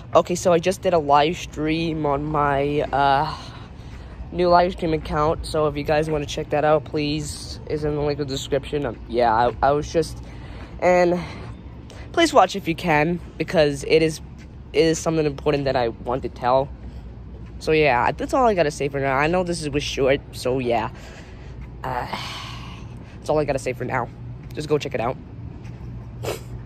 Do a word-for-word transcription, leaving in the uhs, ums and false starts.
Okay, so I just did a live stream on my uh, new live stream account. So if you guys want to check that out, please, is in the link in the description. Um, yeah, I, I was just, and please watch if you can, because it is it is something important that I want to tell. So yeah, that's all I gotta say for now. I know this was short, so yeah, uh, that's all I gotta say for now. Just go check it out.